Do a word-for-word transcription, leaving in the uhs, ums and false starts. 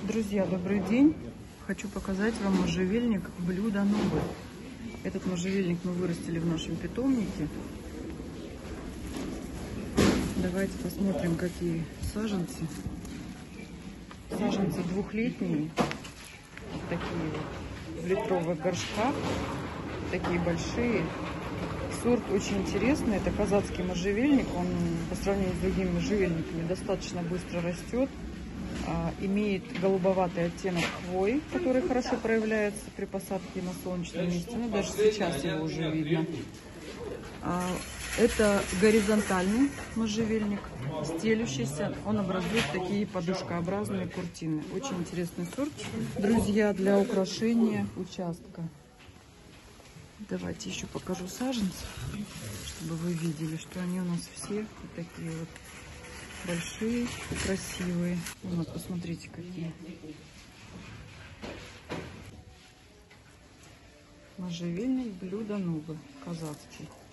Друзья, добрый день! Хочу показать вам можжевельник блюдо новый. Этот можжевельник мы вырастили в нашем питомнике. Давайте посмотрим, какие саженцы. Саженцы двухлетние, такие вот в литровых горшках, такие большие. Сорт очень интересный, это казацкий можжевельник. Он по сравнению с другими можжевельниками достаточно быстро растет. Имеет голубоватый оттенок хвои, который хорошо проявляется при посадке на солнечном месте. Ну, даже сейчас его уже видно. Это горизонтальный можжевельник, стелющийся. Он образует такие подушкообразные куртины. Очень интересный сорт, друзья, для украшения участка. Давайте еще покажу саженцы, чтобы вы видели, что они у нас все вот такие вот большие, красивые. Вот, посмотрите, какие. Можжевельник блюдо новый, казацкий.